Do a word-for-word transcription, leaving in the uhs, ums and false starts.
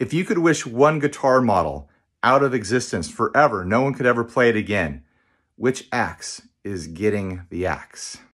If you could wish one guitar model out of existence forever, no one could ever play it again, which axe is getting the axe?